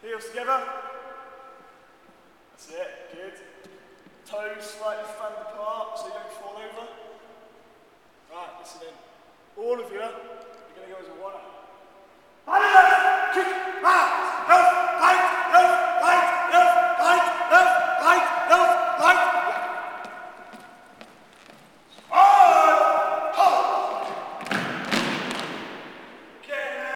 Heels together. That's it, good. Toes slightly fanned apart so you don't fall over. Right, listen in. All of you,